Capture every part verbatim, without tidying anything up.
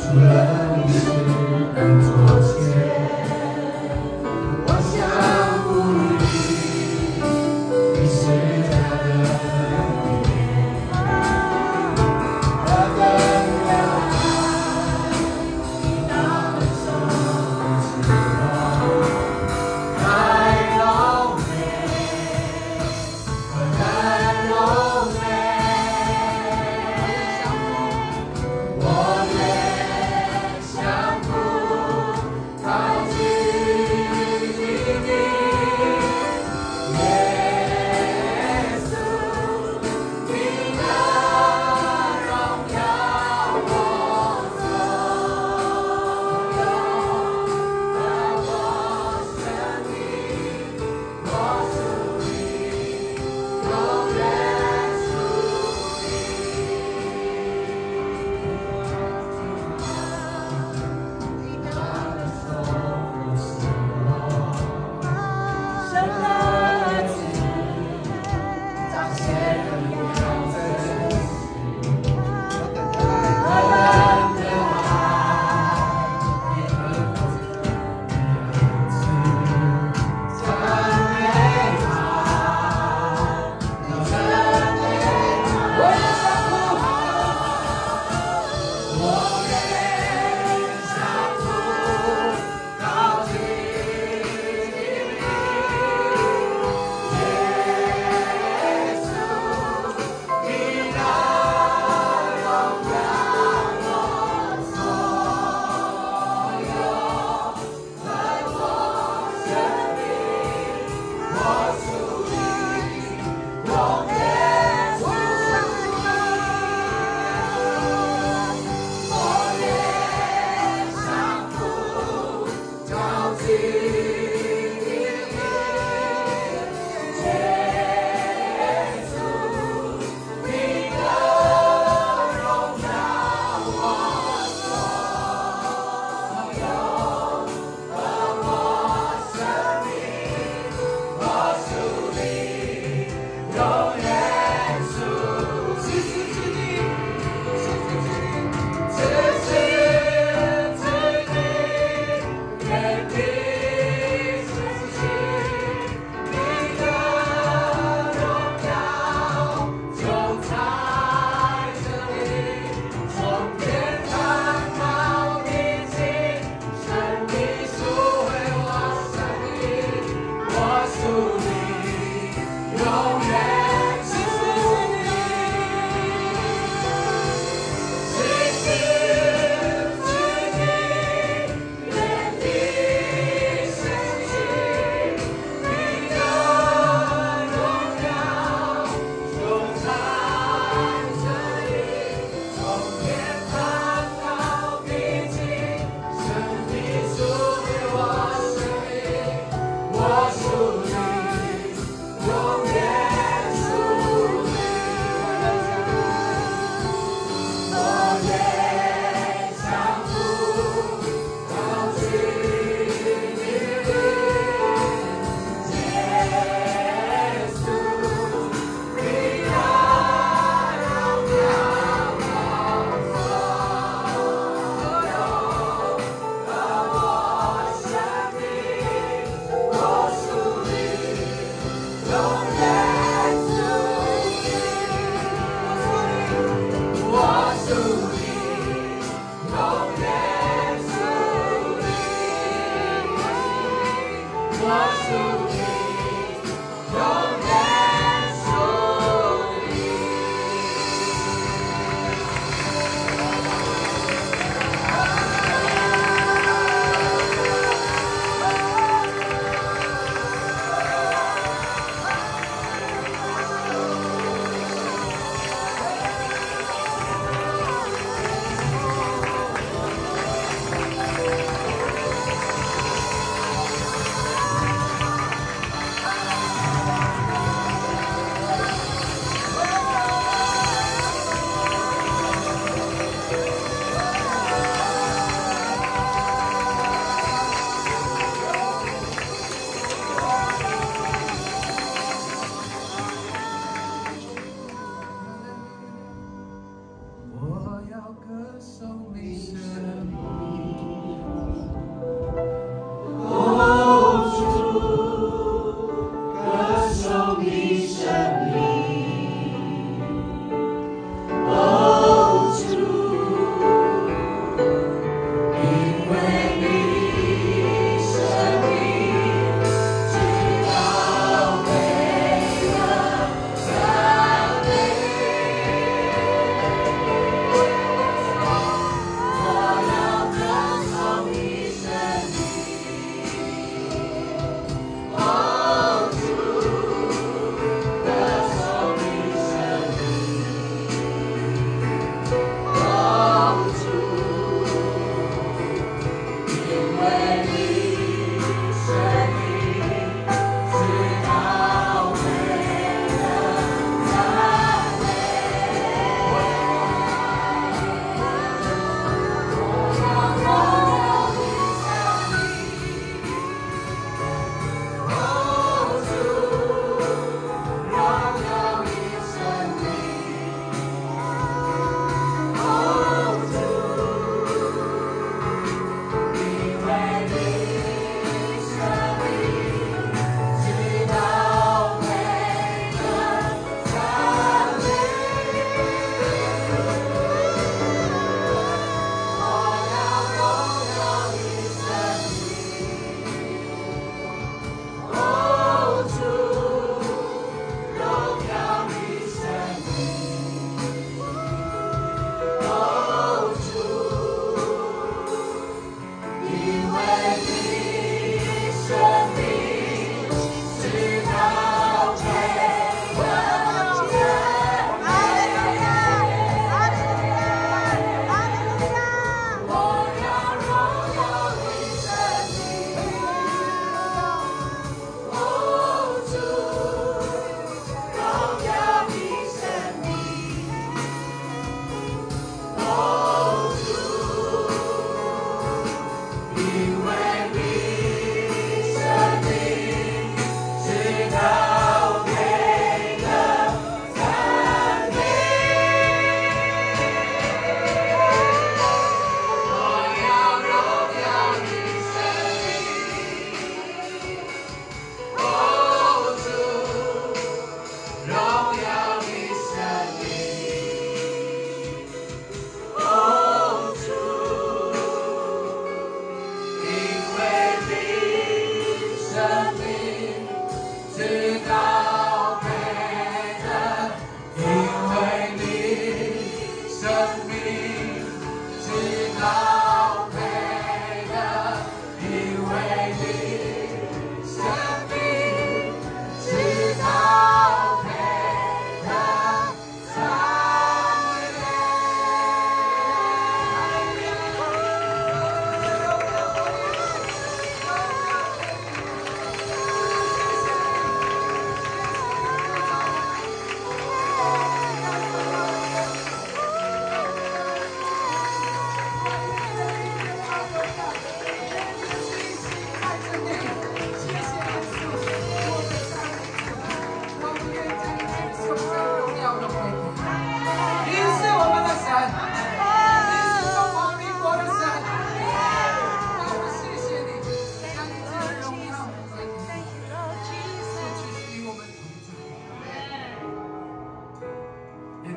歌颂你生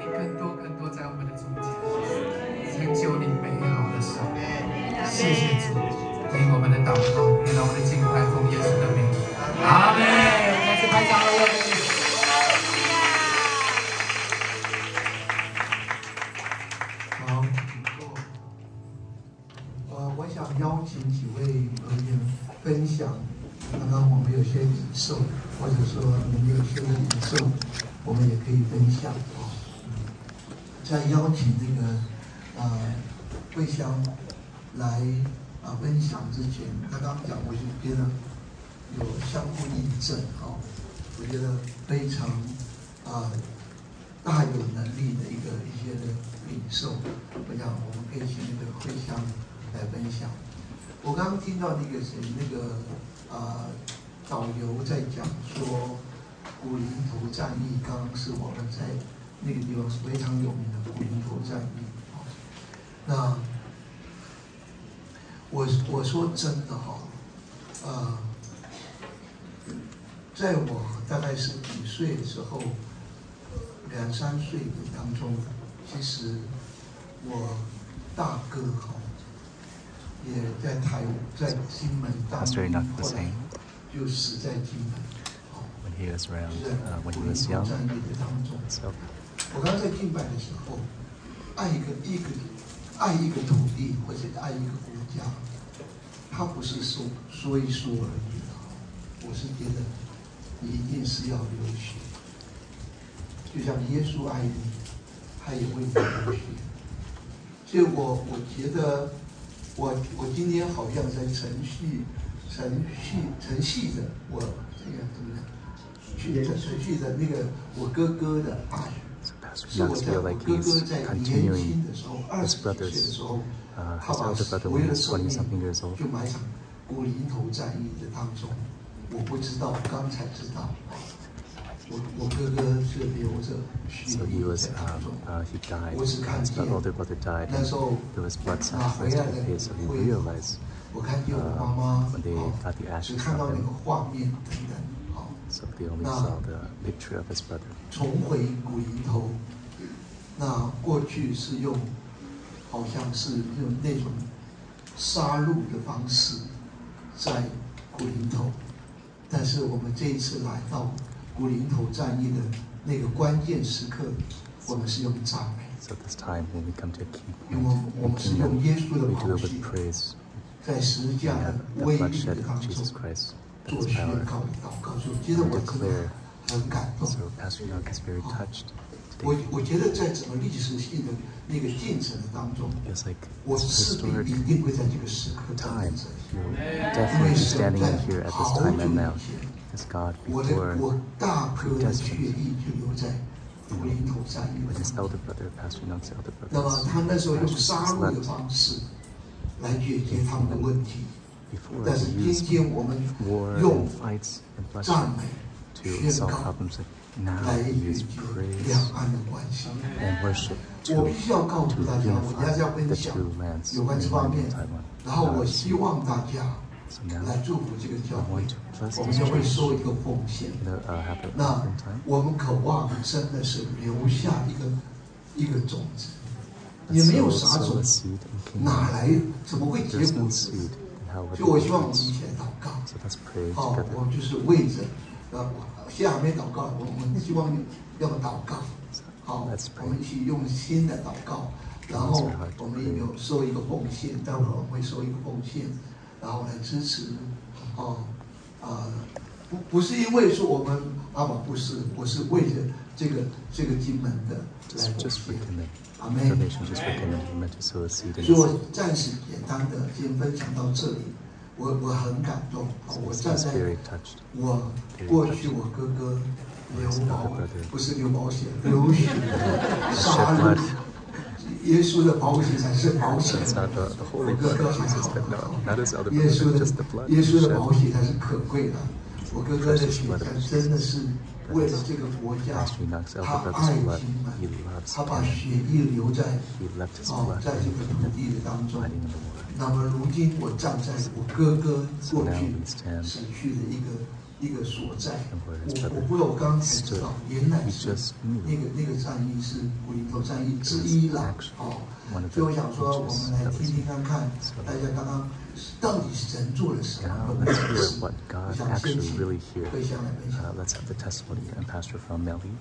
你更多更多在我们的中间，成就你美好的生活。谢谢主，听我们的祷告，听到我们的敬拜，奉耶稣的名，阿门。再次拍掌了，我们。 邀请几位朋友分享，刚刚我们有些领受，或者说你们有些的领受，我们也可以分享啊。在邀请这个呃慧香来啊、呃、分享之前，他刚刚讲，我就觉得有相互印证啊，我觉得非常啊、呃、大有能力的一个一些的领受，我想我们可以请那个慧香来分享。 我刚刚听到那个谁，那个啊、呃、导游在讲说，古林头战役，刚刚是我们在那个地方是非常有名的古林头战役。那我我说真的哈，呃，在我大概是几岁的时候，两三岁的当中，其实我大哥哈。 也在台，在金门当兵，后来就死在金门。哦，是在古林头战役的当中。我刚在敬拜的时候，爱一个一个爱一个土地或者爱一个国家，他不是说说一说而已的。我是觉得你一定是要流血，就像耶稣爱你，他也为你流血。所以我我觉得。 我我今天好像在程序程序程序着我这个怎么样？去程序的那个我哥哥的爱，是我在我哥哥在年轻的时候，二十岁的时候，他把所有的生命就埋藏古林头战役的当中。我不知道，刚才知道，我我哥哥是流着血液在当中。我只看见那时候。 拿回来的回来，我看见我妈妈，哦，只看到那个画面等等，好，那重回古林头，那过去是用，好像是用那种杀戮的方式在古林头，但是我们这一次来到古林头战役的那个关键时刻，我们是用赞美。 So this time when we come to a key 因为我们是用耶稣的宝血，在十字架的威力的当中做宣告的祷告，所以我觉得我真的很感动。我我觉得在整个历史性的那个进程的当中，我势必一定会在这个时刻站在这里，因为神在好久以前，我的我大哥的血液就留在。 古林头战役，那么他那时候用杀戮的方式来解决他们的问题，但是今天我们用赞美宣告来解决两岸的关系。我必须要告诉大家，我要要分享有关这方面，然后我希望大家。 来祝福这个教会，我们就会收一个奉献。那我们渴望真的是留下一个一个种子，也没有啥种子，哪来怎么会结果子？所以我希望我们一起来祷告。好，我们就是为着呃，现在还没祷告，我们希望要祷告。好，我们一起用心的祷告，然后我们也有收一个奉献，待会儿我们会收一个奉献。 然后来支持，哦，啊、呃，不不是因为说我们阿爸不是，我是为着这个这个金门的来奉献，阿妹。所以我暂时简单的先分享到这里，我我很感动，我站在我过去我哥哥流保不是流保险，流血杀戮。 耶稣的宝血才是宝血，我哥哥还好，耶稣的耶稣的宝血才是可贵的。我哥哥的血才真的是为了这个国家，他爱金门，他把血液留在哦，在这个土地的当中。那么如今我站在我哥哥过去死去的一个一个所在。我我不过我刚刚才知道，原来是那个那个战役是古林头战役之一啦。哦，所以我想说，我们来听听看看，大家刚刚到底神做了什么？ Let's hear what God 我想先 actually 请 really here. 会香来分享。 Uh, let's have the testimony and Pastor from Melly.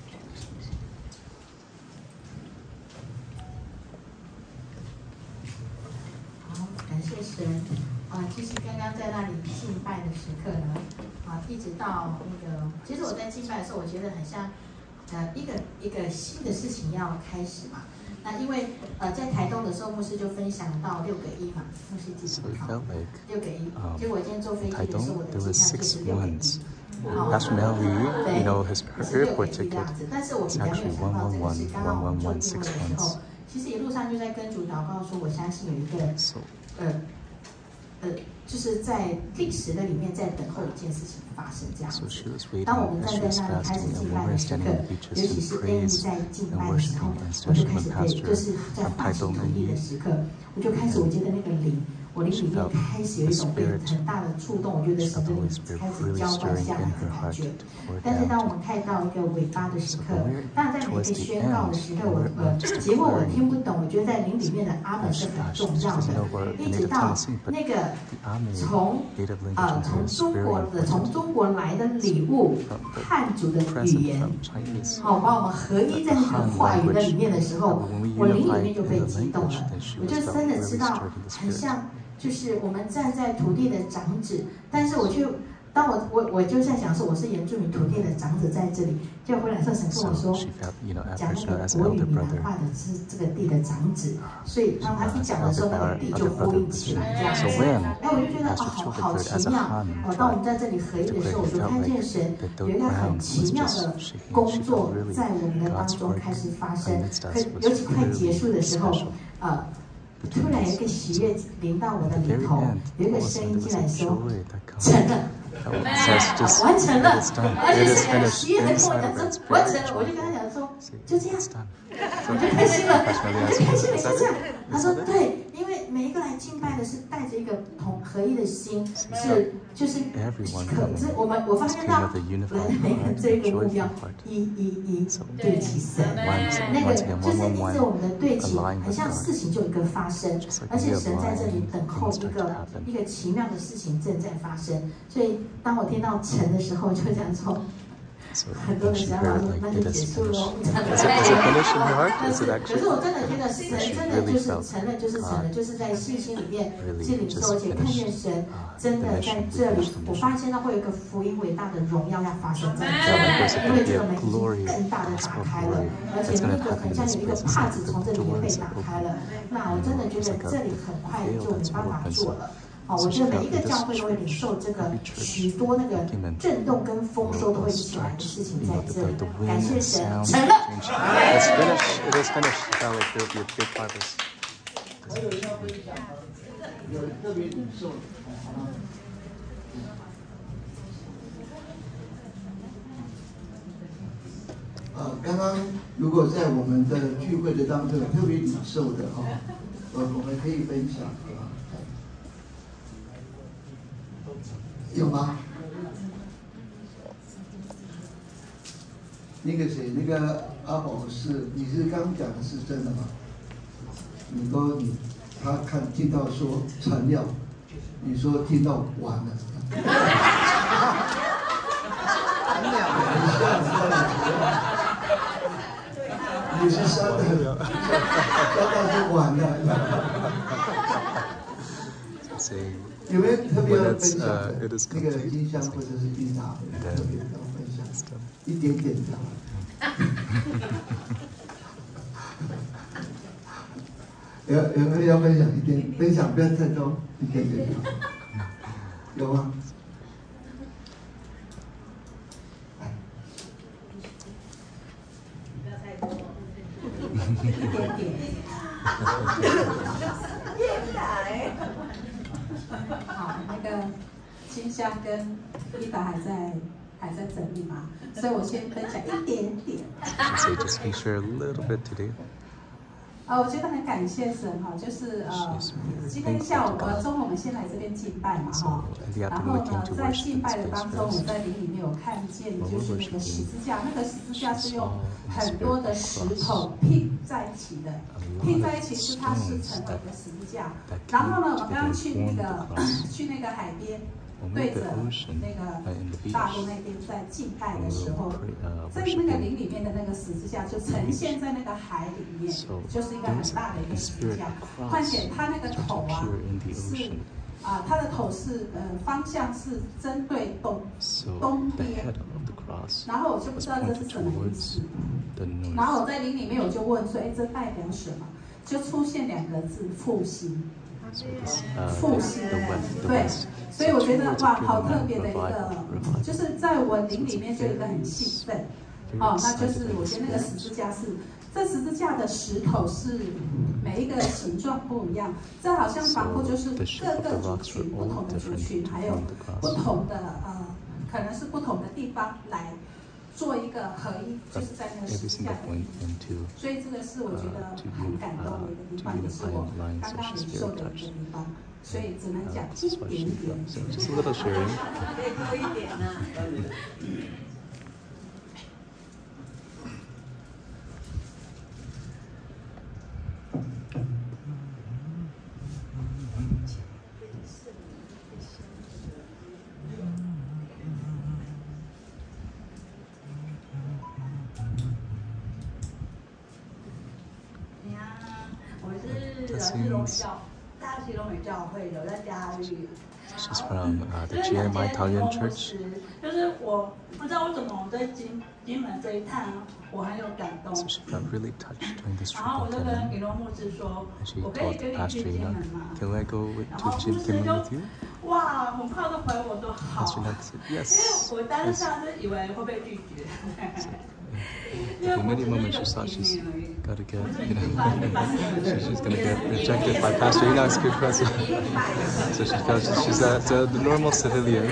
好，感谢神啊！其实刚刚在那里敬拜的时刻呢，啊，一直到那个，其实我在敬拜的时候，我觉得很像，呃，一个一个新的事情要开始嘛。那因为呃，在台东的时候，牧师就分享到六个一嘛，牧师记 So 得 it 好， felt like 六个一。 um, 结果我今天坐飞机的时候，我 Taitung, 的 there 机 was 票就 six 是六个一。 ones. 好 Pastor Melly, 对 you know, his 是六个 airport 一这 ticket 样子，但是我比 is 较没有 actually 想到这个是 one one one, 刚刚我们 one 做 one one 定 six 位的时候 ones. 其实一路上就在跟主祷告说，我相信有一个 So 呃呃，就是在历史的里面在等候一件事情发生这样 So 子。 she was waiting 当我们 as 站 she 在 was 那里开始 fasting, 敬 and 拜 when 的 we're 时刻， standing in the 尤 beaches 其 to 是 Amy praise 在敬 and 拜的时候， worshiping, and 我就 especially 开 when 始对， Pastor 就是在发起土地的时刻，我就开始我觉得那个灵，我灵里面开始有一种被很大的触动，我觉得神的灵开始浇灌下来的感觉。但是当我们看到一个尾巴的时刻，当然在每个宣告的时刻，我呃，结果我听不懂，我觉得在灵里面的阿门是很重要的，一直到那个从呃从中国的从中国来的礼物汉族的语言，好把我们合一在那个话语的里面的时候，我灵里面就被激动了，我就真的知道很像。 就是我们站在土地的长子，但是我就当我我我就在想说，我是原住民土地的长子在这里，就回来时候神跟我说，讲那个国语闽南话的是这个地的长子，所以当他一讲的时候，那个地就呼应起来这样子。哎，我就觉得啊，好好奇妙哦！当我们在这里合一的时候，我就看见神有一个很奇妙的工作在我们的当中开始发生，可尤其快结束的时候，呃。 突然有一个喜悦临到我的里头，有一个声音进来说：“成了，完成了。”而且是个喜悦在跟我讲说：“完成了。”我就跟他讲说：“就这样。” 我就开心了，我就开心了，就这样。他说：“对，因为每一个来敬拜的是带着一个同合一的心，是就是可这我们我发现到来的每个这个目标，一一一对齐神，那个就是一直我们的对齐，很像事情就一个发生，而且神在这里等候一个一个奇妙的事情正在发生。所以当我听到成的时候，就这样说。” So 很多人想法说那就结束了，这样子。 Is it finish in your heart? Is it 可 actually? 是我真的觉得神真的就是承认就是承认，就是在信心里面去领受，而且看见神真的在这里。我发现到会有一个福音伟大的荣耀要发生在这里，因为这个门已经更大的打开了，而且那个很像有一个帕子从这里面被打开了。那我真的觉得这里很快就没办法做了。 好，我觉得每一个教会都会领受这个许多那个震动跟丰收都会起来的事情在这里。感谢神，成了。 It's finished. It is finished. It felt like there will be a big harvest. 还有要分享，有特别领受，好吗？呃，刚刚如果在我们的聚会的当中有特别领受的哈，呃，我们可以分享啊。 有吗？那个谁，那个阿宝是，你是刚讲的是真的吗？你说你他看听到说成了，你说听到完了。你是删的，删到是完的。有没有特别要分享的？那个音箱或者是音档，特别要分享，一点点这样。有有没有要分享一点？分享不要太多，一点点。有吗？ 不要太多，一点点。变态。好，那个金香跟伊达还在还在整理嘛，所以我先分享一点点。 So just we share a little bit today. 呃，我觉得很感谢神哈，就是呃，今天下午呃中午我们先来这边敬拜嘛哈，然后呢，在敬拜的当中，我在灵里面有看见，就是那个十字架，那个十字架是用很多的石头拼在一起的，拼在一起是它是成为的十字架。然后呢，我刚刚去那个去那个海边。对着那个大陆那边在敬拜的时候，在那个林里面的那个十字架就呈现在那个海里面，就是一个很大的一个十字架。况且它那个头啊是啊，它的头是呃方向是针对东东边，然后我就不知道这是什么意思。然后我在林里面我就问说，哎，这代表什么？就出现两个字复兴。复兴，对，所以我觉得哇，好特别的一个，就是在我灵里面就一个很兴奋，哦，那就是我觉得那个十字架是，这十字架的石头是每一个形状不一样，这好像仿佛就是各个族群、不同的族群，还有不同的呃，可能是不同的地方来做一个合一，就是在那个十字架的里面。所以这个是我觉得很感动的一个地方，也是我刚刚领受的一个地方。所以只能讲一点点。 Just a little sharing. 可以多一点啊。 She's from uh, the G M I Italian Church. 就是我不知道为什么我在金金门这一趟我很有感动。 So she felt really touched during this trip. 然后我就跟给罗牧师说，我可以跟你去金门吗？ Can I go with, to Kinmen with you? 哇，很快就回我说好。 Yes. 因为我当时是以为会被拒绝。 For many moments she thought she's got to get, you know, she, she's going to get rejected by Pastor Enoch's good presence. So she felt she's, she's a, a, the normal civilian.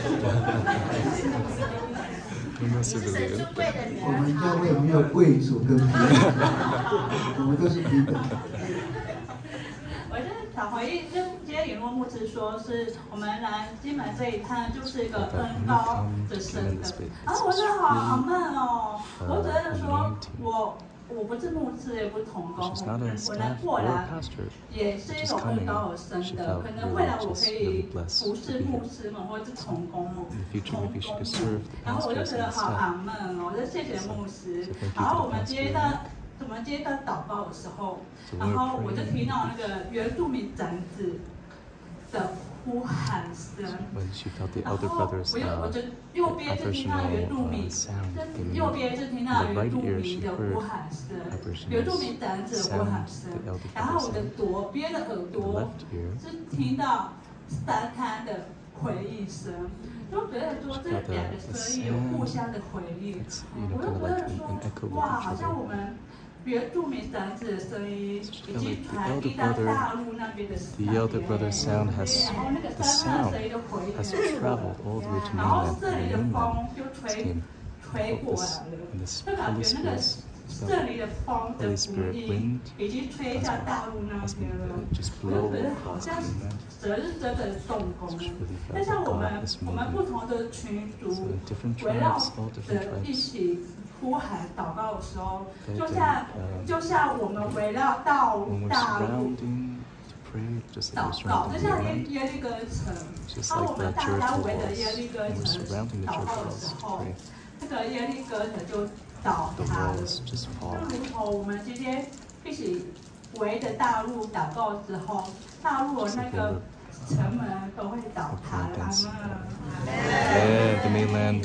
Normal civilian. 我们教会没有贵族跟平等，我们都是平等。 我就想回忆，就今天尹若牧师说，是我们来金门这一趟就是一个恩高的生的，然后我说好好闷哦，我觉得说我我不是牧师，也不是同工，我能过来也是一种恩高而生的，可能未来我可以服侍牧师们或者是同工同工，然后我就觉得好阿闷哦，我就谢谢牧师，然后我们接到。 我们接到祷告的时候，然后我就听到那个原住民长子的呼喊声，然后我又我就右边就听到原住民，右边就听到原住民的呼喊声，原住民长子的呼喊声，然后我的左边的耳朵是听到沙滩的回应声。 就觉得说这两个声音有互相的回应，我就觉得说，哇，好像我们原住民长子的声音已经传递到大陆那边的声音，然后那个山上的声音的回应，然后这里的风就吹吹过来了，就感觉那个。 这里的风的福音已经吹向大陆那边了，我就觉得好像神是真的动工了。但像我们我们不同的群族围绕着一起呼喊祷告的时候，就像就像我们围绕到大陆祷告，就像耶耶利哥城，当我们大家围着耶利哥城祷告的时候，那个耶利哥城就。 倒塌了，就如同我们今天一起围着大陆祷告之后，大陆的那个城门都会倒塌了。阿门。 Yeah, the mainland,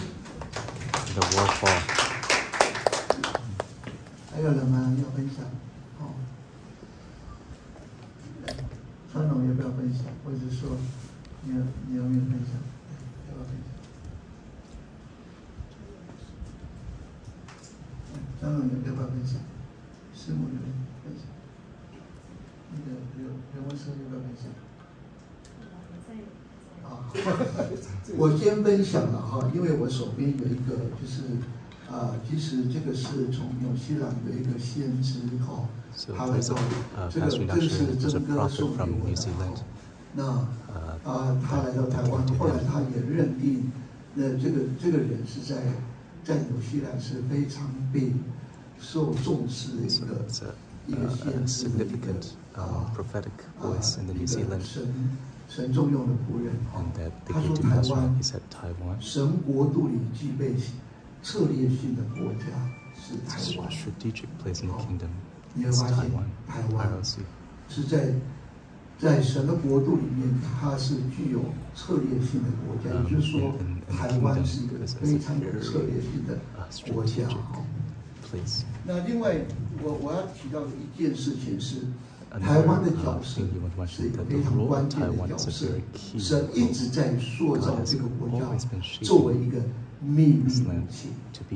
the waterfall. 还有人吗？要分享？哦，川龙要不要分享？或者说，你要你要没有分享？要不要分享？ 张总有要不要分享？师母有分享。那个刘刘牧师要不要分享？啊，我先分享了哈，因为我手边有一个就是呃，其实这个是从纽西兰的一个先知哈，他来到这个这个是真歌颂给我的。那啊，他来到台湾，后来他也认定，那这个这个人是在在纽西兰是非常被受重视的一个一个先知的一个啊啊神神重用的仆人哈。他说台湾神国度里具备策略性的国家是台湾。你会发现台湾是在在神的国度里面，它是具有策略性的国家，也就是说，台湾是一个非常有策略性的国家。那另外，我我要提到的一件事情是，台湾的角色是一个非常关键的角色。神一直在塑造这个国家作为一个秘密武器。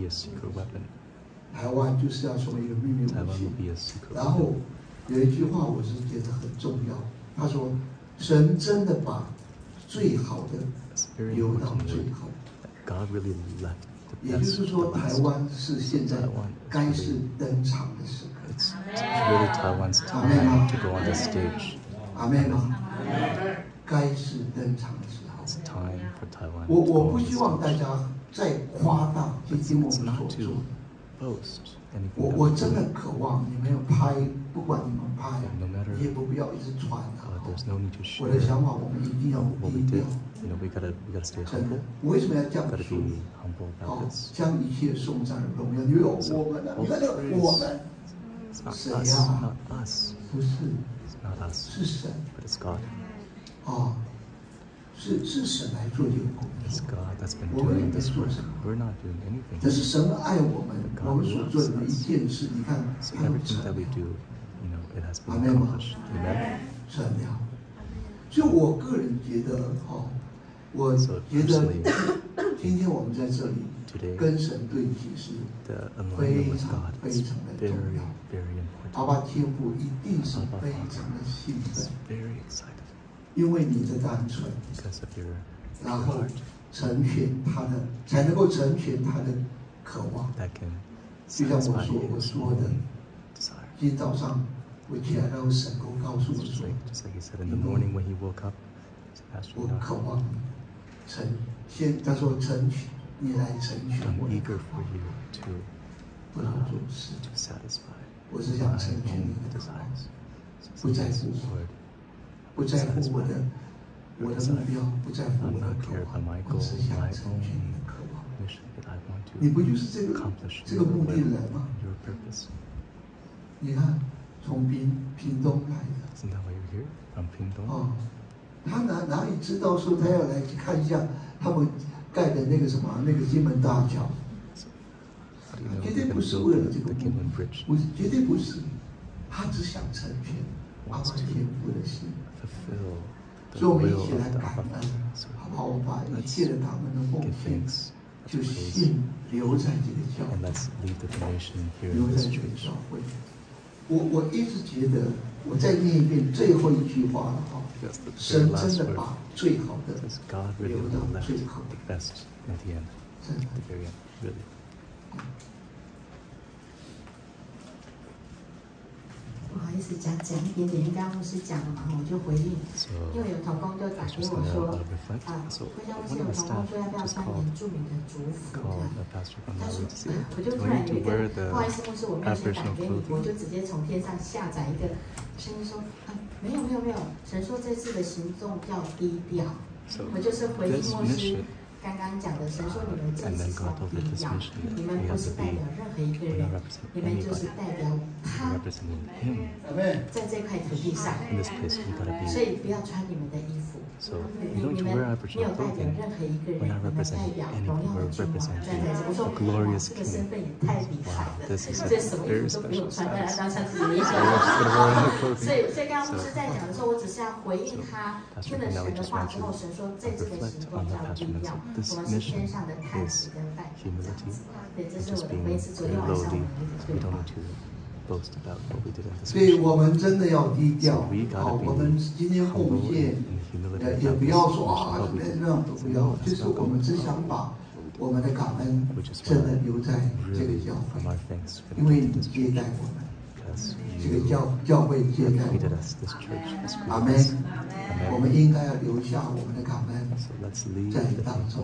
台湾就是要成为一个秘密武器。然后有一句话我是觉得很重要，他说：“神真的把最好的留到最后。”也就是说，台湾是现在该是登场的时刻。阿妹吗？阿妹吗？该是登场的时候。我我不希望大家再夸大今天我们所做。我我真的渴望你们有拍，不管你们拍，你也不必要一直传啊。我的想法，我们一定要低调。真的，我为什么要这样说？好，将一切颂赞荣耀，因为我们啊，你看这个我们，谁呀？不是，是神。啊。是是神来做这个工作，我们也在做什么？这是神爱我们，我们所做的每一件事，你看，它有成了，阿门吗？成了。就我个人觉得，哈，我觉得今天我们在这里跟神对齐是非常非常的重要。阿爸天父一定是非常的兴奋。因为你的单纯，然后成全他的，才能够成全他的渴望。就像我说我说的，今天早上我起来，然后神公告诉我说，我渴望成先，他说成全你来成全我的渴望，不要做事，我是想成全你的渴望，不在乎我。不在乎我的我的目标，不在乎我的渴望，我只想成全你的渴望。你不就是这个这个目的来吗？你看，从屏屏东来的。哦，他哪哪里知道说他要来看一下他们盖的那个什么那个金门大桥？绝对不是为了这个目的，不是，绝对不是，他只想成全阿爸天父的心。所以我们一起来感恩，好不好？我把一切的他们的奉献，就信留在这个教会，留在这个教会。我我一直觉得，我再念一遍最后一句话了哈，神真的把最好的留到最后，真的。 不好意思，讲讲一点点，因为刚刚牧师讲了嘛，我就回应。因为有同工就打给我说，啊，会教牧师有同工说要不要穿原住民的族服这样。他说，我就突然有一个，不好意思，牧师，我没有先打给你，我就直接从天上下载一个声音说，啊，没有没有没有，神说这次的行动要低调。我就是回应牧师刚刚讲的，神说你们这次是要低调，你们不是代表任何一个人，你们就是代表他，在这块土地上，所以不要穿你们的衣服，你们没有代表任何一个人，你们代表荣耀的君王站在这。我说哇，这个身份也太厉害了，这什么衣服都不用穿，当然当穿自己的衣服。所以所以刚刚牧师在讲的时候，我只是要回应他听了神的话之后，神说这次的行动要低调。我们是天上的太子跟拜这样子，对，这是我的回应，是昨天晚上我们的对话。 所以我们真的要低调。好，我们今天奉献，也也不要说啊，那那样都不要，就是我们只想把我们的感恩真的留在这个教会，因为你接待我们，这个教教会接待我们。阿门。我们应该要留下我们的感恩在当中。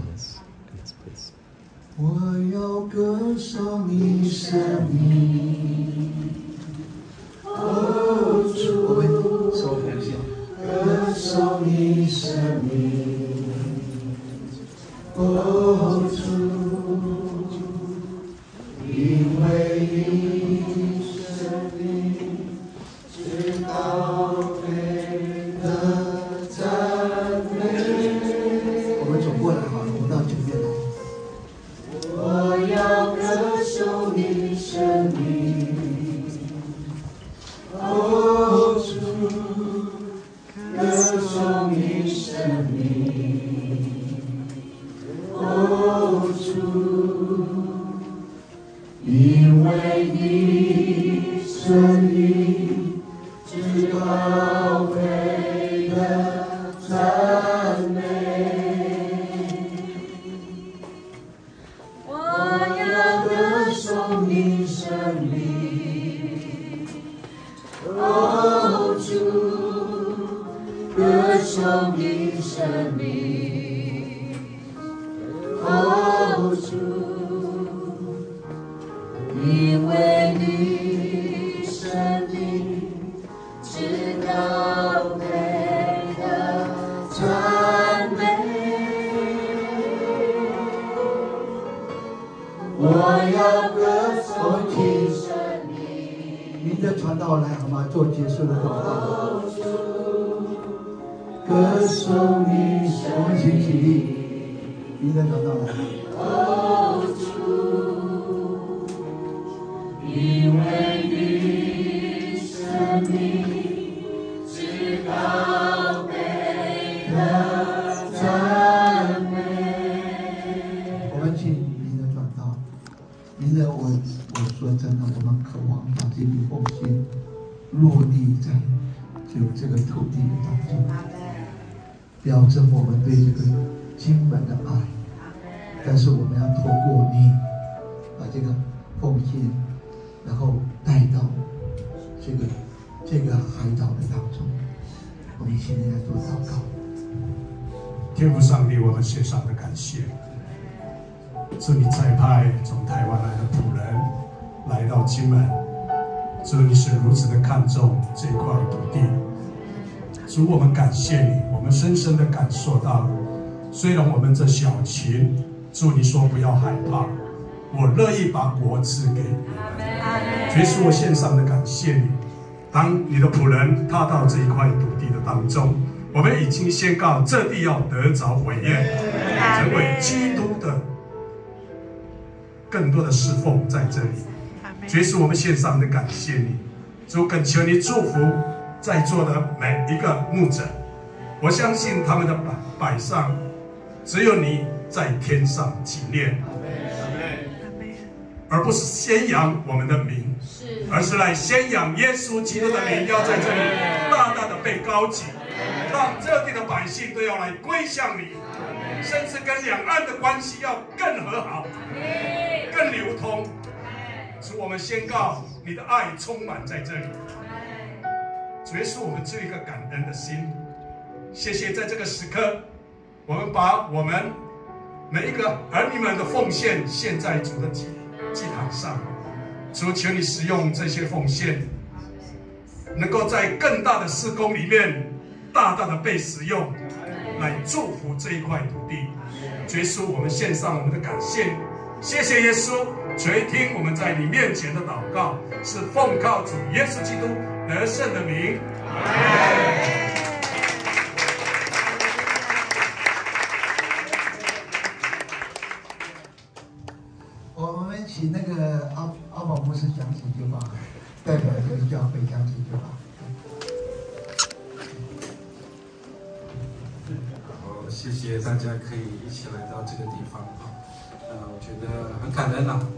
我要歌颂你生命，哦主，我们手同心，歌颂你生命，哦主，因为你生命直到美的赞美。我们走过来好了，我们到前面来。我要歌颂你生命，哦主，歌颂你生命，哦主，因为你生命至高贵的赞美。你生命，哦主，歌颂你生命，哦主，因为你生命至高贵的赞美，我要歌颂你生命。您的传道来好吗？做结束的祷告。歌颂你生命，我们请起立。您的传道来。哦主，因为你生命至高贵的赞美。我们请您的传道。您的我我说真的，我们渴望把这笔奉献落地在就这个土地的当中，表征我们对这个经文的爱。但是我们要透过你，把这个奉献，然后带到这个这个海岛的当中。我们现在要做祷告。 天父上帝，我们献上的感谢。是你差派从台湾来的仆人来到金门，主，你是如此的看重这块土地，主，我们感谢你，我们深深的感受到，虽然我们这小群，主你说不要害怕，我乐意把国赐给你们。主，是我献上的感谢你。当你的仆人踏到这一块土地的当中，我们已经宣告这地要得着伟业，成为基督的更多的侍奉在这里。主，是我们献上的感谢你。主，恳求你祝福在座的每一个牧者，我相信他们的百百上只有你在天上纪念，而不是宣扬我们的名，而是来宣扬耶稣基督的名，要在这里大大的被高举，让这地的百姓都要来归向你，甚至跟两岸的关系要更和好，更流通。主，我们宣告你的爱充满在这里。主耶稣，我们只有一个感恩的心。谢谢，在这个时刻，我们把我们每一个儿女们的奉献献在主的祭祭坛上。主，求你使用这些奉献，能够在更大的事工里面大大的被使用，来祝福这一块土地。主耶稣，我们献上我们的感谢。谢谢耶稣，垂听我们在你面前的祷告，是奉靠主耶稣基督得胜的名。 我们请那个阿阿宝牧师讲几句话，代表这个教会讲几句话。 好，谢谢大家可以一起来到这个地方啊。呃，我觉得很感恩呐、啊。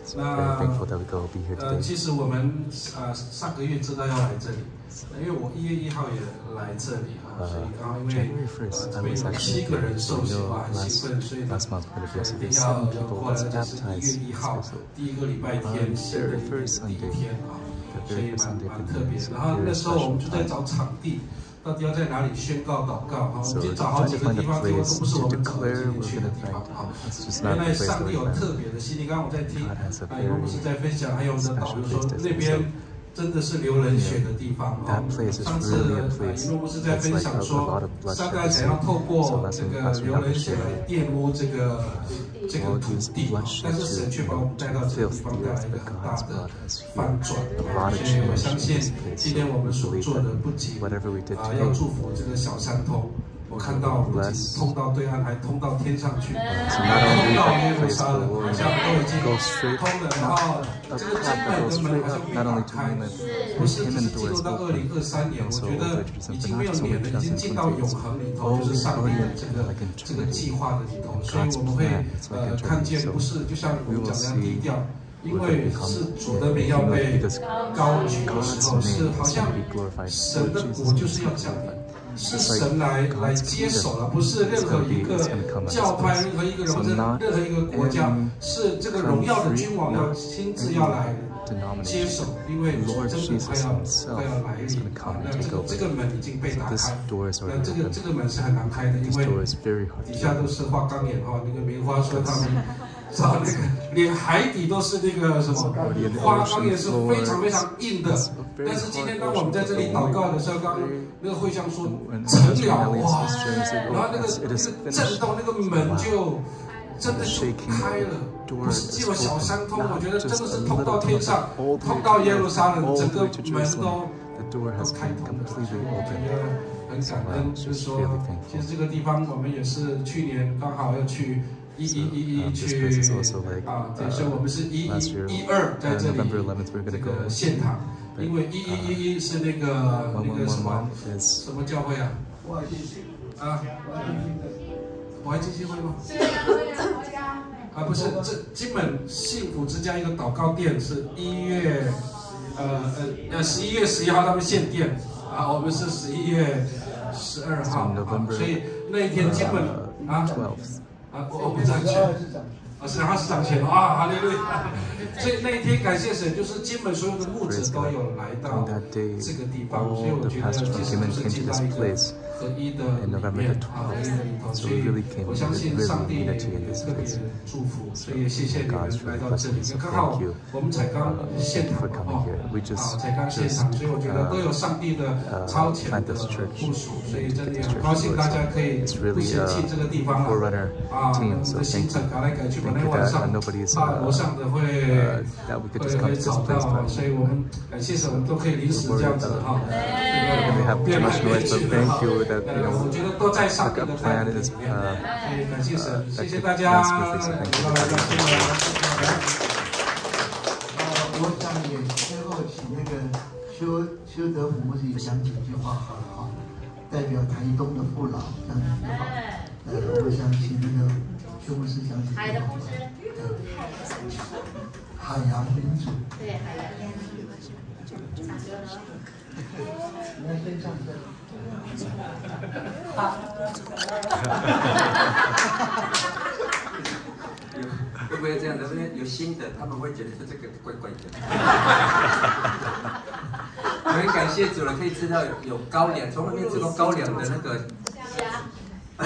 那呃，其实我们呃上个月知道要来这里，因为我一月一号也来这里啊，所以刚好因为呃这边有七个人受洗哇，很兴奋，所以呢一定要要过来，就是一月一号第一个礼拜天，新的一年第一天啊，所以蛮蛮特别。然后那时候我们就在找场地。到底要在哪里宣告祷告？哈，我们已经找好几个地方，结果都不是我们走的今天去的地方。哈，原来上帝有特别的心意。刚刚我在听，啊，有牧师在分享，还有我们的导游说，那边真的是流人血的地方。哈，上次啊，有牧师在分享说，大概想要透过这个流人血来玷污这个这个土地，但是神却把我们带到这个地方，带来一个很大的反转。所以我相信，今天我们所做的不仅啊要祝福这个小三通，我看到不仅通到对岸，还通到天上去，通到耶路撒冷，好像都已经通了。然后这个金门的门好像被打开，不是只是进入到二零二三年，我觉得已经没有年了，已经进到永恒里头，就是上帝的这个这个计划的里头，所以我们会呃看见，不是就像我们讲的样低调。因为是主的名要被高举的时候，是好像神的国就是要降临，是神来来接手了，不是任何一个教派、任何一个人或者任何一个国家，是这个荣耀的君王要亲自要来接手，因为主真的快要快要来临啊！那这个这个门已经被打开，那这个这个门是很难开的，因为底下都是花岗岩哈，那个棉花说他们。找那个连海底都是那个什么花岗岩是非常非常硬的，但是今天当我们在这里祷告的时候，刚刚那个会像说成了哇，然后那个那个震动，那个门就真的就开了，不是只有小三通，我觉得真的是通到天上，通到耶路撒冷，整个门都都开通了，我觉得很感恩，就是说，其实这个地方我们也是去年刚好要去。一一一一去啊，对，所以我们是一一一二在这里这个献堂，因为一一一一是那个那个什么什么教会啊？啊，华爱基金会吗？啊，不是，这金门幸福之家一个祷告店是一月呃呃呃十一月十一号他们限店啊，我们是十一月十二号啊，所以那一天金门啊。啊，我我不长钱，啊是他是长钱啊，哈利路亚。所以那一天感谢神，就是金门所有的牧者都有来到这个地方，所以我觉得其实就是进到一个合一的里面啊，合一的里头。所以我相信上帝也特别祝福，所以也谢谢你们来到这里。刚好我们才刚献堂哦，啊才刚献堂，所以我觉得都有上帝的超前的部署，所以真的也很高兴大家可以不嫌弃这个地方了啊，我们的行程改来改去，本来晚上怕楼上的会。会会吵到，所以我们感谢神，我们都可以临时这样子哈，这个变来变去的哈。呃，我觉得都在上帝的带领里面，所以感谢神，谢谢大家。呃， 我想也最后请那个修修德福牧师讲几句话好了哈，代表台东的父老讲几句话。呃，我想请那个修牧师讲几句话。海的牧师。海洋民主，对海洋民主，唱歌呢？你要先唱歌。好。 会不会这样的？因为有新的，他们会觉得这个怪怪的。我很感谢主了，可以吃到有高粱，从来没有吃过高粱的那个虾。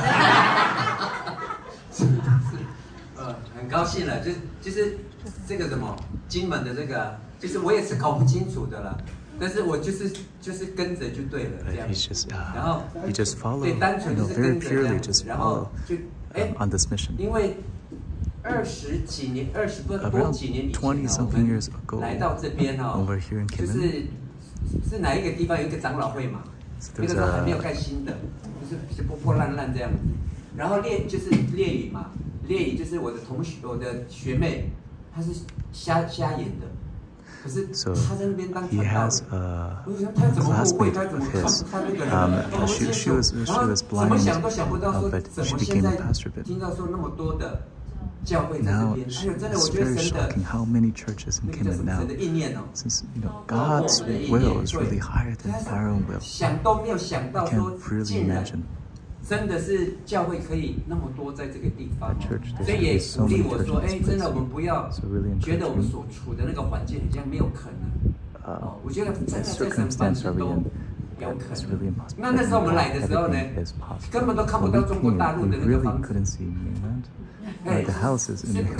是是，呃，很高兴了，就就是这个什么金门的这个，就是我也是搞不清楚的了，但是我就是就是跟着就对了这样，然后对单纯就是跟着这样子，然后就哎，因为二十几年、二十多多几年以前呢，我们来到这边哦，就是是哪一个地方有一个长老会嘛，那个时候还没有盖新的，就是是破破烂烂这样子。然后烈就是烈雨嘛，烈雨就是我的同学，我的学妹，她是瞎瞎眼的，可是她在那边当传道的。我想她怎么误会，她怎么看她那个人？然后怎么想都想不到说，怎么现在听到说那么多的 Now it's very shocking how many churches in Kenya now, since you know God's will is really higher than our own will. I can't really imagine. 真的是教会可以那么多在这个地方，所以也鼓励我说，哎，真的我们不要觉得我们所处的那个环境好像没有可能。哦，我觉得真的在神办的都有可能。那那时候我们来的时候呢，根本都看不到中国大陆的那个房子。 Uh, the houses in the and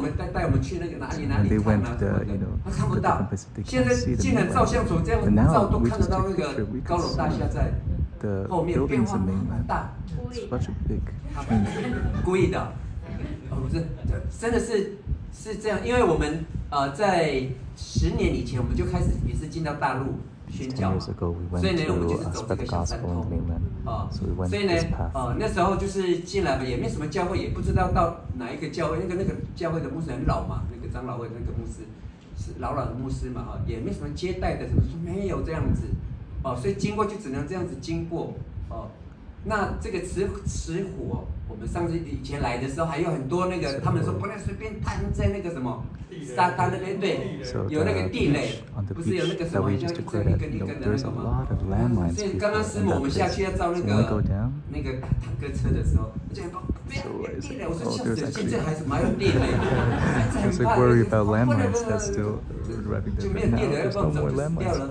they went to the, you know, the different places. They can't see them. But now we just take a picture, we can see the buildings in mainland. It's such a big change. 故意的，哦不是，真的是是这样，因为我们呃在十年以前我们就开始也是进到大陆。 宣教，所以呢，我们就是走这个小三通啊，所以呢，呃，那时候就是进来嘛，也没什么教会，也不知道到哪一个教会，那个那个教会的牧师很老嘛，那个长老会的那个牧师是老老的牧师嘛，啊，也没什么接待的，什么说没有这样子，哦，所以经过就只能这样子经过，哦，那这个慈慈湖，我们上次以前来的时候还有很多那个，他们说不能随便摊在那个什么。 沙滩那边对，有那个地雷，不是有那个什么，像一根一根一根的那个吗？所以刚刚师母我们下去要造那个那个坦克车的时候，就不要地雷，我说笑死，现在还什么还有地雷？还是很怕，不能不能就没有地雷，要不然早就死掉了。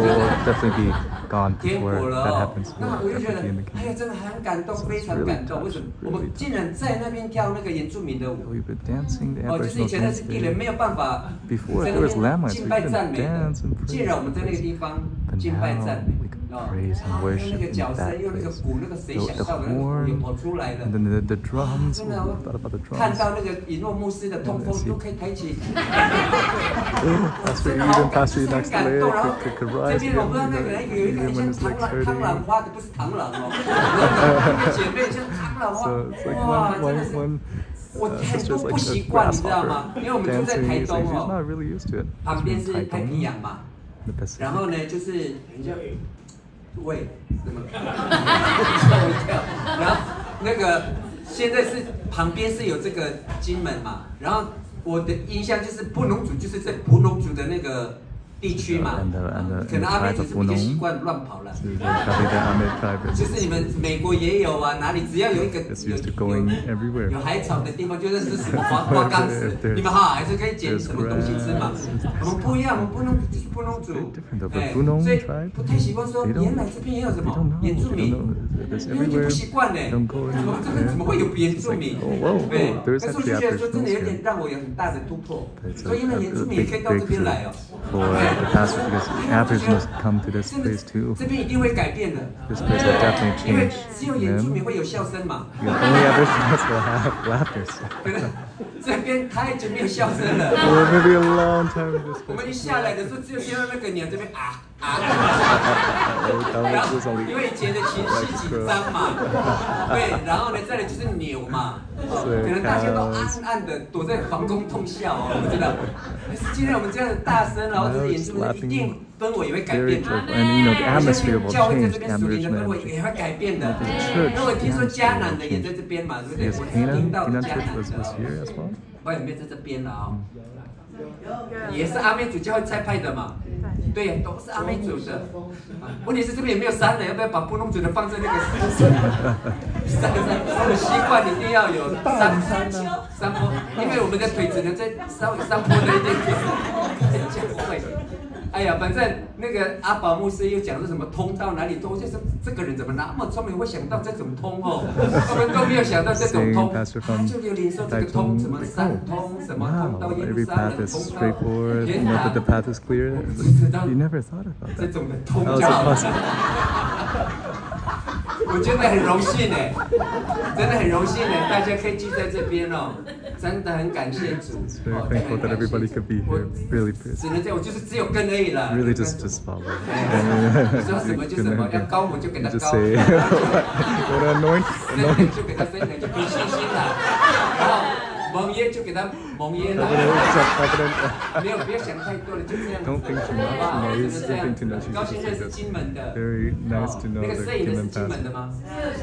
天国了哦，那我就觉得，哎呀，真的很感动，非常感动。为什么？我们竟然在那边跳那个原住民的舞，哦，就是以前那是地雷没有。 办法在那边敬拜赞美的，既然我们在那个地方敬拜赞美，哦，那个角声，用那个鼓，那个谁想到的那个鼓也跑出来了，真的，看到那个以诺牧师的通风都可以抬起，真的好感动，然后这边我不知道那个人有一个很像螳螂，螳螂花的不是螳螂哦，姐妹像螳螂花，哇，真的是。 我很多不习惯，你知道吗？因为我们住在台东哦，旁边是太平洋嘛，然后呢就是人家喂什么，吓我一跳。然后那个现在是旁边是有这个金门嘛，然后我的印象就是布农族就是在布农族的那个。 地区嘛，可能阿美族是比较习惯乱跑了。就是你们美国也有啊，哪里只要有一个有有有海草的地方，就认识什么花花岗石。你们哈还是可以捡什么东西吃嘛。我们不一样，我们不能就是不能煮，哎，所以不太习惯说原来这边也有什么原住民，因为就不习惯呢。怎么这边怎么会有原住民？对，但是我就觉得说真的有点让我有很大的突破。所以因为原住民也可以到这边来哦。 The pastor, because Africans must come to this place too. 这边一定会改变的。 This place will definitely change. 因为只有原住民会有笑声嘛。 Only Africans will have laughter. 这边太久没有笑声了。 Well, maybe a long time. 我们一下来的时候，只有听到那个鸟这边啊啊。然后因为以前的情绪紧张嘛，对，然后呢，再来就是牛嘛，可能大家都暗暗的躲在防空洞笑哦，我知道。但是今天我们这样的大声，然后这些演出一定氛围也会改变的。而且教会在这边属灵的氛围也会改变的。那我听说迦南的也在这边嘛，对不对？我听到的迦南的，我也没有在这边了啊。也是阿美族教会差派的嘛，对呀，都是阿美族的。问题是这边也没有山了，要不要把布农族的放在那个山上？我们习惯一定要有山山坡，因为我们的腿只能在稍微山坡的一点点讲会。哎呀，反正那个阿宝牧师又讲说什么通到哪里通，就是这个人怎么那么聪明，会想到这种通哦，我们都没有想到这种通，他就有领受这个通，什么三通，什么通到耶路撒冷，通到天堂，不知道这种的通叫。我觉得很荣幸哎，真的很荣幸哎，大家可以聚在这边哦，真的很感谢主。 Very thankful that everybody could be here. Really, 只能这样，我就是只有跟而已啦。 Really, just just follow. 说什么就什么，要高我就给他高， say, 分享就给他分享，就凭信心啦。然后蒙耶就给他蒙耶了。没有，不要想太多了，就这样。 Don't think too much. You know, he's thinking too much. He's just like this. Very nice to know that Kim and Pastor.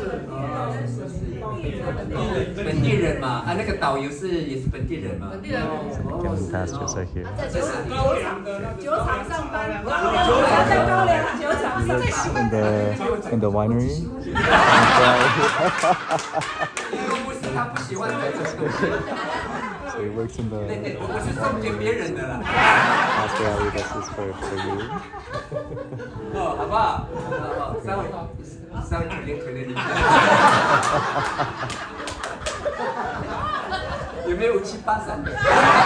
本地人嘛，啊，那个导游是也是本地人嘛。本地人。 Kim and Pastors are here. 酒厂酒厂上班，酒厂在高粱酒厂上班。 In the in the winery. 不是他不喜欢这种东西。 So he works in the. 我是送给别人的啦。 Pastor Ali, this is for for you. 哦，好不好？好，稍微稍微可怜可怜你。有没有五七八三的？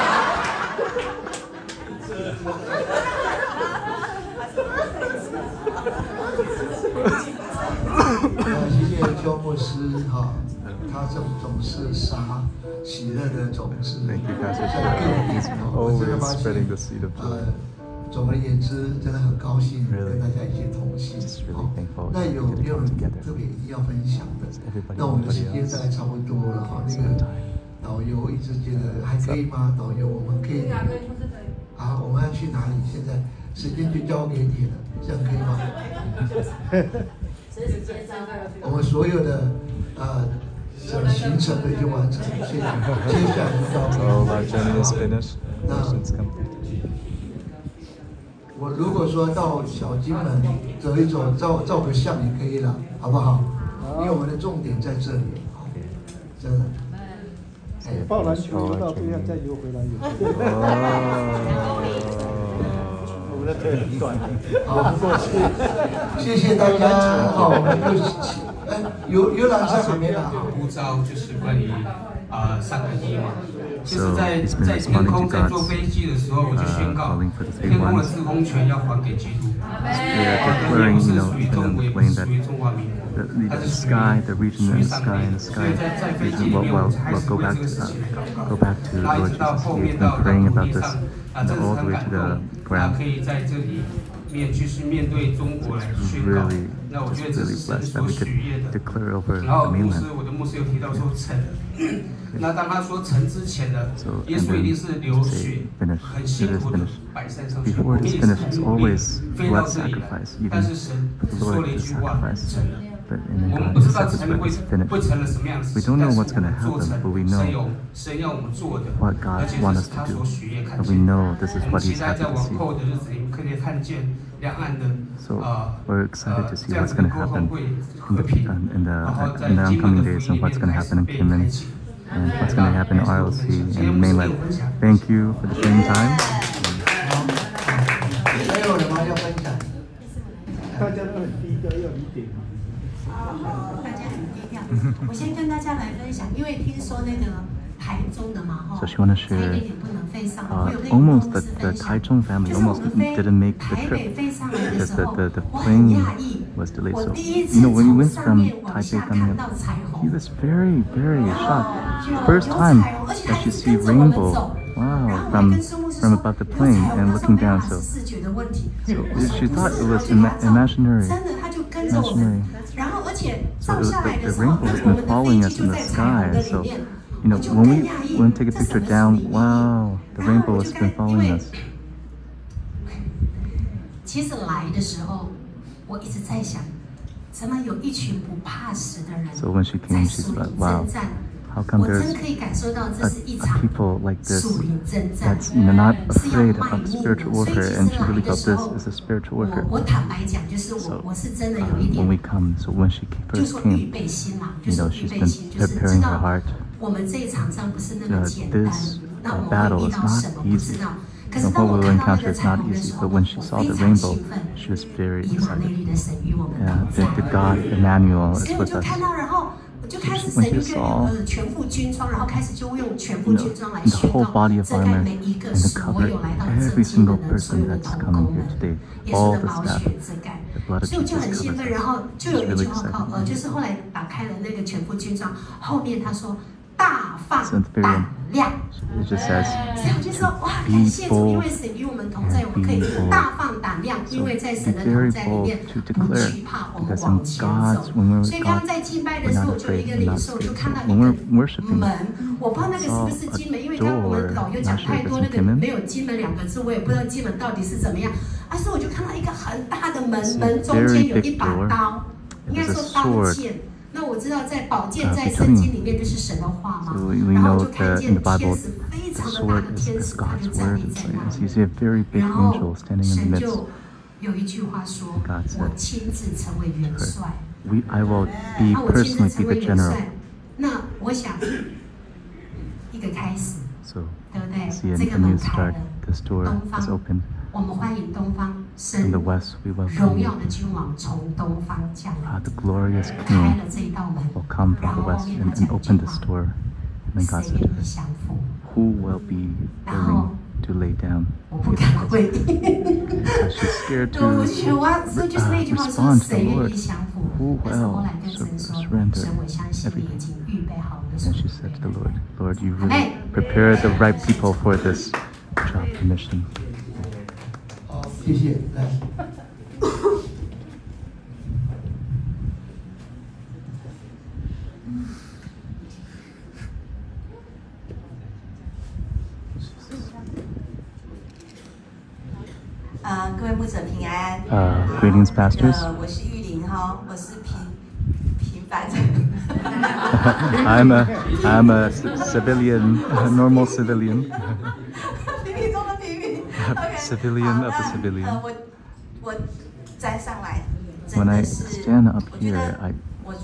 谢谢邱牧师哈，他总总是撒喜乐的种子，在各个地方，我真的发现，呃，总而言之，真的很高兴跟大家一起同行。好，那有没有人特别一定要分享的？那我们的时间大概差不多了哈。那个导游一直觉得还可以吗？导游，我们可以。啊，我们要去哪里？现在时间就交给你了，这样可以吗？我们所有的呃整行程都已经完成，现在接下来就交给你。那我如果说到小金门走一走，照照个相也可以了，好不好？因为我们的重点在这里，真的。 抱篮球游到对岸，再游回来游。我们的腿很短。 好，不过谢谢大家。好，我们就是哎，游游览车还没拿。 呼召就是关于啊三个一嘛。其实，在在天空在坐飞机的时候，我就宣告，天空的制空权要还给基督。我们是属于中国，也不是属于中华民国。 The, the sky, the region in the sky, and the sky region. Well, well, well, go back to uh, go back to Lord Jesus. He's been praying about this and all the way to the ground. It's really, it's really blessed that we could declare over the mainland. So, and then say finish. It is finished. Before it is finished, it's always blood sacrifice. Even for the Lord, the sacrifice. But and then God says it's finished. We don't know what's going to happen, but we know what God wants us to do. And we know this is what He's happy to see. So we're excited to see what's going to happen in the, in the, in the upcoming days and what's going to happen in Kinmen and what's going to happen in R L C and mainland. Thank you for the sharing time. 大家都很低调，要一点。 大家很低调。我先跟大家来分享，因为听说那个台中的嘛，哈， So she want to share uh, almost the, the Taichung family almost didn't make the trip because the, the, the plane was delayed. So, you know, when he went from Taipei coming up, he was very, very shocked. First time that she see rainbow, wow, from, from above the plane and looking down. So, so she thought it was ima imaginary. Imaginary. So it, the, the rainbow has been following us in the sky. So, you know, when we when we take a picture down, wow, the rainbow has been following us. 其实来的时候，我一直在想，怎么有一群不怕死的人 So when she came, she's like, wow, how come there's a, a people like this that's, you know, not afraid of spiritual warfare, and she really felt this is a spiritual warfare. So uh, when we come, so when she first came, you know, she's been preparing her heart. Uh, this uh, battle is not easy. The whole little encounter is not easy, but when she saw the rainbow, she was very excited. Yeah, the, the God Emmanuel is with us. When she saw, you know, the whole body of armor and the cover, every single person that's coming here today, all the staff, the blood of Jesus covers us. She's really excited. 大放胆量。 It just says, 所以我就说哇，感谢主，因为神与我们同在，我们可以大放胆量，因为在神的同在里面，不惧怕，我们往前走。所以刚刚在敬拜的时候，我就有一个领受，就看到一个门，我不知道那个是不是金门，因为刚我们导游讲太多那个没有金门两个字，我也不知道金门到底是怎么样。但是我就看到一个很大的门，门中间有一把刀，应该说刀剑。那我知道在宝剑在圣经里面就是神的话嘛，然后就看见天使非常的大的天使，他就站立在那，然后神就有一句话说：“我亲自成为元帅。” 那我亲自成为元帅， 那我想一个开始，对不对？这个门开了，东方。我们欢迎东方神荣耀的君王从东方降临，开了这一道门，然后后面他讲君王，谁愿意降服？然后我不敢回应，我就我这就是那句话说，谁愿意降服？但是后来跟神说，神我相信你已经预备好了。 And she said to the Lord, Lord, you really prepared the right people for this job mission. 谢谢，来。 呃，各位牧者平安。 呃 ，Greetings, pastors. 呃，我是玉玲哈，我是平平凡人。 I'm a I'm a civilian, a normal civilian. 平民中的平民。 Civilian of the civilian. 呃，我我站上来， When I stand up here, I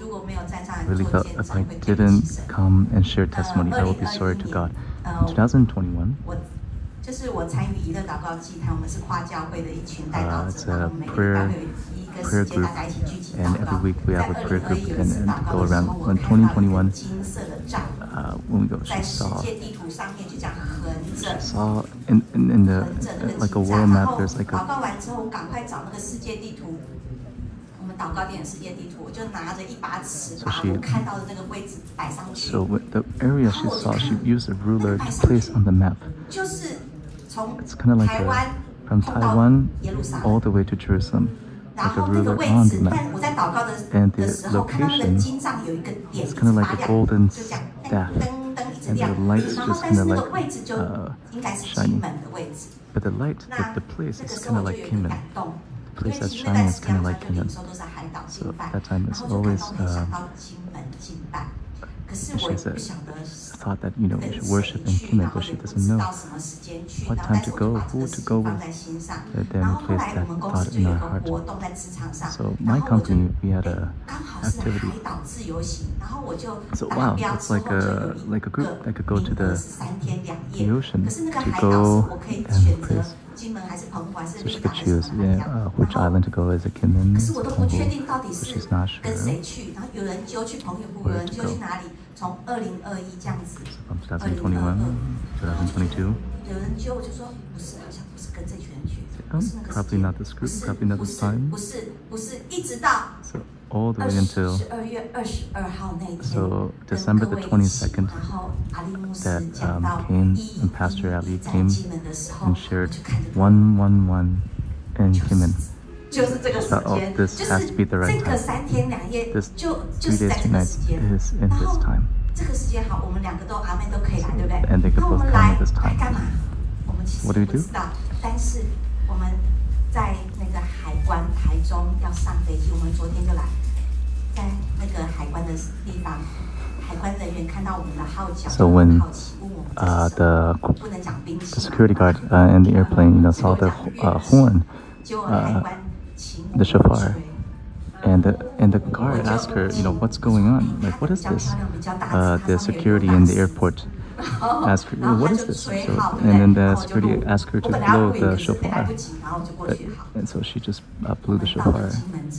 really felt if I didn't come and share testimony, I will be sorry to God. In twenty twenty-one, 就是我参与娱乐祷告祭坛，我们是跨教会的一群代祷 uh, it's 者， a 我们每个礼 prayer 拜会有一个 prayer 时间 group, 大家一起聚集 and 祷 every 告。 week we 在 have a 二 prayer 零二 group 一有一 and, 次 and 祷告 go 的时 around. 候，我 When 看到一 twenty 个 twenty-one, 金色的杖， uh, when we go, 在 she 世 saw 界地图上面就这样横着， saw in in, in the 横着那 uh, 个 like a 金 world 杖。然 map. 后 There's like 祷 a 告完之后，我赶快找那个世界地图。 我们祷告点世界地图，我就拿着一把尺，把我看到的那个位置摆上去。 So the area she saw, she used a ruler to place on the map. 就是从 It's kind of like 台湾 a, from 通到 Taiwan 耶路撒冷。 all the way to Jerusalem, 然 like a 后那个 ruler 位 on 置， the 但 map. 我在祷告的 And 的 the 时候，看到那个 location 金杖有一个点 is 一 kind of 直 like 发 a 亮， golden 就这样 staff, 灯灯一直 and 亮 the。lights 然后 just 但是 kind of 那 like 个位置就 uh, 应该是 shining. 金门的位置。 But the light, the, 那 the place 那个 is 时候 kind of 我就 like 有一个 Kinmen. 感动， The 因 place 为 that's 其实那段 shining 时 is 间 kind of 好 like 像就领 Kinmen. 受都是海岛 So 敬拜， that time 然 is 后就感 always 动联想 uh, 到金门敬拜。可是 she 我 has 不 a 晓得 thought that, you know, we 跟 should 谁 worship in 去， Kinmen, 然后 but 也 she 不 doesn't 知 know 道什么时间去， what 然后 time 但是 to 我就 go, 把这 who 个 to 事 go 情放 with. 在心上。 But 然 then 后后 place 来我 that 们公 thought 司就 in 有 our 个 heart. 活动在职场上， So 然 my 后我就 company, we had 哎 a 刚好是 activity. 海岛自由行，然后我就 So 达 wow, 标 it's 之后 like 就 a 有 like a 一 group 个 that could go to 名额 the 是三天两 the 夜， ocean 可是那个 to 海岛是 go 我可以 and 选择 praise. 金门还是澎湖还是 So 绿 she 岛 could 还是 choose 什么海 yeah, 峡， uh, 然 which 后 island to go. Is it Kinmen? 可是我都不确定到底 So 是 she's not 跟 sure. 谁去，然后有人揪去澎湖，有人揪去哪里？从二零二一这样子， From 二零二 twenty twenty-one, 二， twenty twenty-two. 有人揪我就说不是，好像不是跟这群人去，不 Um, 是那个时 probably 间， not this 不 group, 是 probably not 不 this 是 time. 不是不是，一直到 So all the 二 way 十 until 十二月二十二号那一天， so 跟 December 各 the 位一起， twenty-second 然后阿里牧师 that 讲 um, 到 came 一一 and Pastor 一 Ali 在 came 金门的时候， and 我 shared 就看着 one one one in Kinmen. 就是这个时 Thought, oh, 间， this 就 has 是 to be the 这 right 个 time. 三天两夜， This 就就 three 是 days, 在 two 这个 nights 时间。 is in 然 this 后 time. 这个时间好，我们两个都阿妹都可以来，对不对？ And they could 那我 both 们 come 来 at this 来 time. 干嘛？我们其实 What do 也 we 不 do? 知道，但是我们在那个海关台中要上飞机，我们昨天就来，在那个海关的地方，海关人员看到我们的号角， So when 好奇问我们 uh, 这是什么， the 不能讲兵 the 器嘛， security guard uh, in the airplane, you know, saw the uh, horn, 结果海 uh, 关请我 the 们 shofar, 吹。 and the and the guard asked her, you know, what's going on? Like, what is this? Uh, the security in the airport asked her, well, what is this? So, and then the security asked her to blow the shofar. But, and so she just uh, blew the shofar.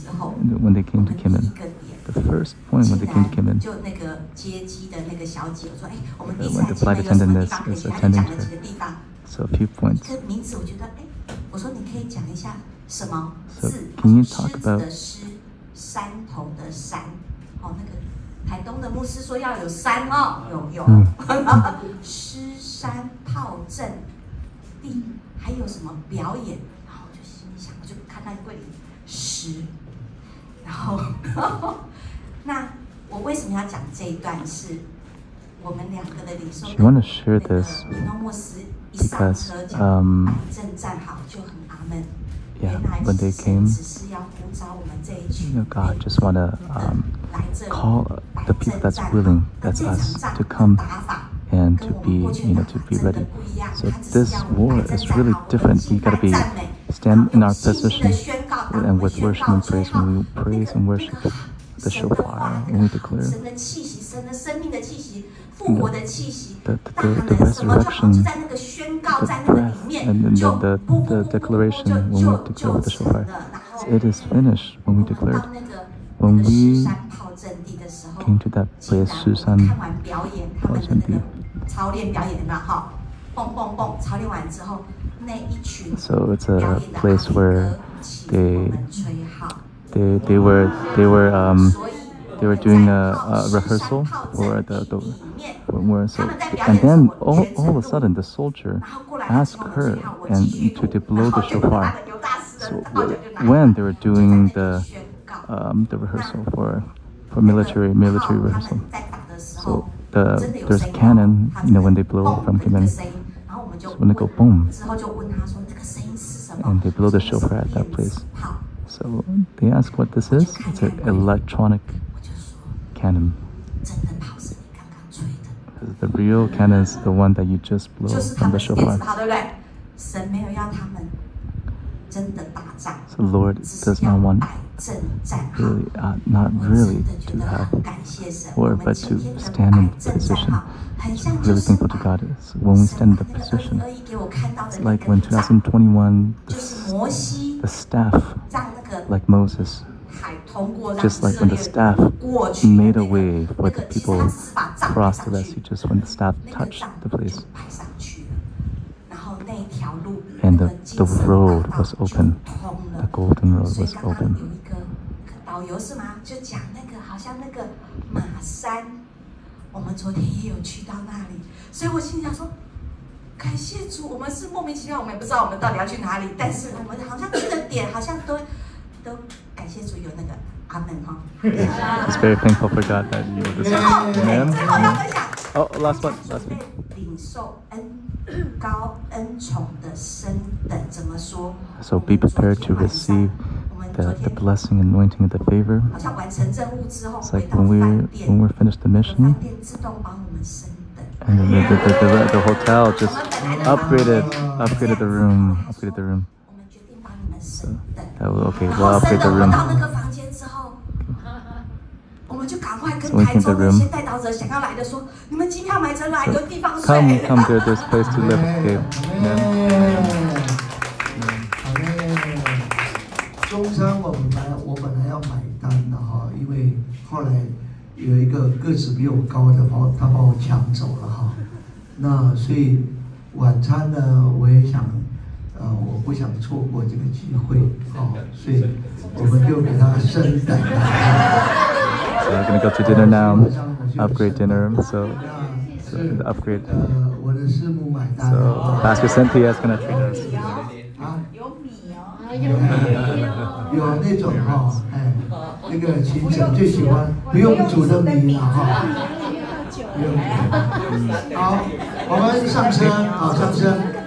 And when they came to Kinmen, the first point when they came to Kinmen, uh, when the flight attendant is, is attending to her, so a few points. So can you talk about 山头的山，哦，那个台台东的牧师说要有山哦，有有，诗山炮阵地，还有什么表演？然后我就心里想，我就看到柜里诗，然后那我为什么要讲这一段？是我们两个的领受。 You want to share this 以诺莫斯一上车就摆阵站好，就很阿门。 Yeah, when they came, you know, God just want to um, call the people that's willing, that's us, to come and to be, you know, to be ready. So this war is really different. We got to be stand in our position and with worship and praise. When we praise and worship the shofar, when we declare, you know, the, the, the resurrection, the breath, and then the, the, the declaration when we declare with the shofar. It is finished when we declared. When we came to that place, Susan, so it's a place where they they they were they were um they were doing a, a rehearsal for the, the for so and then all, all of a sudden the soldier asked her and to, to blow the shofar. So when they were doing the um, the rehearsal for for military military rehearsal, so the there's a cannon, you know, when they blow from cannon, so when they go boom, and they blow the shofar at that place. So they ask what this is. It's an electronic cannon. The real cannon is the one that you just blow from the shofar. So Lord does not want really, uh, not really to have war, but to stand in position. It's really thankful to God. It's when we stand in the position, it's like when twenty twenty-one, the, the staff, like Moses, just like when the staff made a way for the people across the Red Sea, just when the staff touched the place. And the, the road was open. The golden road was open. It's very thankful for God that you were this. Amen. Oh, last one. Last one. So be prepared to receive the, the blessing, anointing, and the favor. It's like when we when we're finished the mission, and the the, the, the, the hotel just upgraded upgraded the room, upgraded the room. So that will, okay, we'll upgrade the room. So we came to the room. So come, come there, there's a place to live. Okay. Amen. 中山我本来我本来要买单的哈，因为后来有一个个子比我高的把我他把我抢走了哈。那所以晚餐呢，我也想，呃，我不想错过这个机会哦，所以我们就给他升等。 So we're gonna go to dinner now, upgrade dinner. So, so the upgrade. So Pastor Cynthia is gonna treat us. 有那种哈，哎，那个秦晨最喜欢不用煮的米了哈。不用煮。好，我们上车，好上车。